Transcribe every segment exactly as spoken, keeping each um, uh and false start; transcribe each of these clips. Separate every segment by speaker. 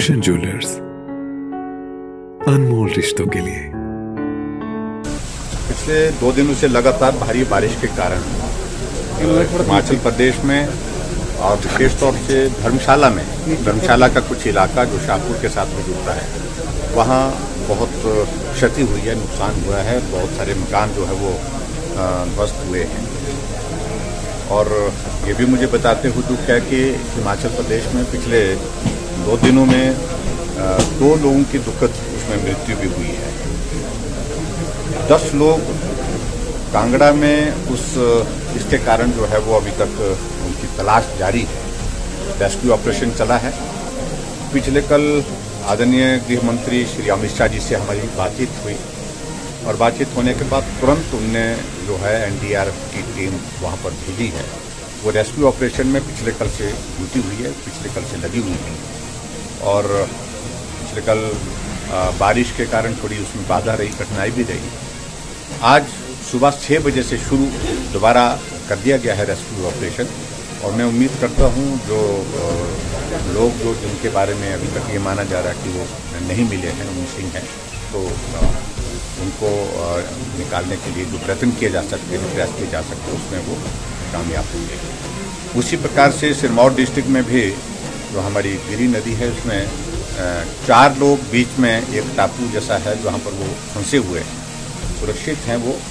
Speaker 1: रोशन jewellers, अनमोल रिश्तों के लिए।
Speaker 2: पिछले दो दिनों से लगातार भारी बारिश के कारण हिमाचल प्रदेश में और विशेष तौर से धर्मशाला में धर्मशाला का कुछ इलाका जो शाहपुर के साथ में जुड़ता है, वहाँ बहुत क्षति हुई है, नुकसान हुआ है। बहुत सारे मकान जो है वो ध्वस्त हुए हैं। और ये भी मुझे बताते हुए दुख है कि हिमाचल प्रदेश में पिछले दो दिनों में दो लोगों की दुखद उसमें मृत्यु भी हुई है। दस लोग कांगड़ा में उस इसके कारण जो है वो अभी तक उनकी तलाश जारी है। रेस्क्यू ऑपरेशन चला है। पिछले कल आदरणीय गृह मंत्री श्री अमित शाह जी से हमारी बातचीत हुई और बातचीत होने के बाद तुरंत उनने जो है एन डी आर एफ की टीम वहां पर भेजी है। वो रेस्क्यू ऑपरेशन में पिछले कल से जुटी हुई है, पिछले कल से लगी हुई है। और पिछले कल बारिश के कारण थोड़ी उसमें बाधा रही, कठिनाई भी रही। आज सुबह छह बजे से शुरू दोबारा कर दिया गया है रेस्क्यू ऑपरेशन। और मैं उम्मीद करता हूं जो लोग जो जिनके बारे में अभी तक ये माना जा रहा है कि वो नहीं मिले हैं, मिसिंग हैं, तो उनको निकालने के लिए जो प्रयत्न किए जा सकते हैं, प्रयास किए जा सकते हैं, उसमें वो कामयाब होंगे। उसी प्रकार से सिरमौर डिस्ट्रिक्ट में भी जो हमारी गिरी नदी है, उसमें चार लोग बीच में एक टापू जैसा है जहाँ पर वो फंसे हुए हैं, सुरक्षित हैं वो।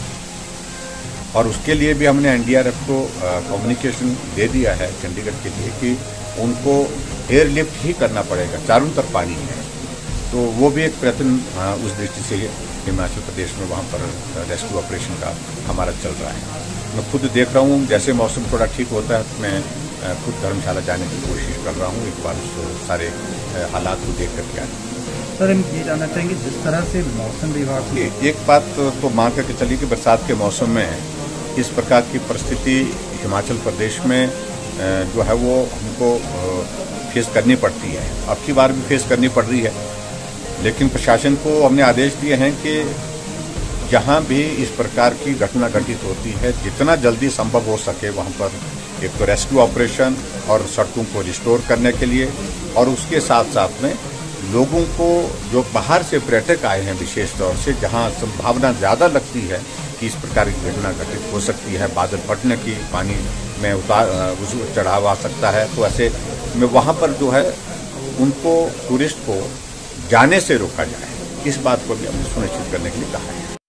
Speaker 2: और उसके लिए भी हमने एन डी आर एफ को कम्युनिकेशन दे दिया है चंडीगढ़ के लिए कि उनको एयरलिफ्ट ही करना पड़ेगा, चारों तरफ पानी है। तो वो भी एक प्रयत्न उस दृष्टि से हिमाचल प्रदेश में वहाँ पर रेस्क्यू ऑपरेशन का हमारा चल रहा है। मैं खुद देख रहा हूँ, जैसे मौसम थोड़ा ठीक होता है तो मैं खुद धर्मशाला जाने की कोशिश कर रहा हूँ, एक बार उस सारे हालात को देख करके आने।
Speaker 3: सर, हम ये जानना चाहेंगे जिस तरह से मौसम विभाग
Speaker 2: की एक बात तो मान करके चलिए कि बरसात के मौसम में इस प्रकार की परिस्थिति हिमाचल प्रदेश में जो है वो हमको फेस करनी पड़ती है। अब की बार भी फेस करनी पड़ रही है, लेकिन प्रशासन को हमने आदेश दिए हैं कि जहां भी इस प्रकार की घटना घटित होती है, जितना जल्दी संभव हो सके वहां पर एक तो रेस्क्यू ऑपरेशन और सड़कों को रिस्टोर करने के लिए, और उसके साथ साथ में लोगों को जो बाहर से पर्यटक आए हैं, विशेष तौर से जहां संभावना ज़्यादा लगती है कि इस प्रकार की घटना घटित हो सकती है, बादल फटने की, पानी में उतार चढ़ाव आ सकता है, तो ऐसे में वहाँ पर जो है उनको, टूरिस्ट को जाने से रोका जाए। इस बात को भी हमने सुनिश्चित करने के लिए कहा है।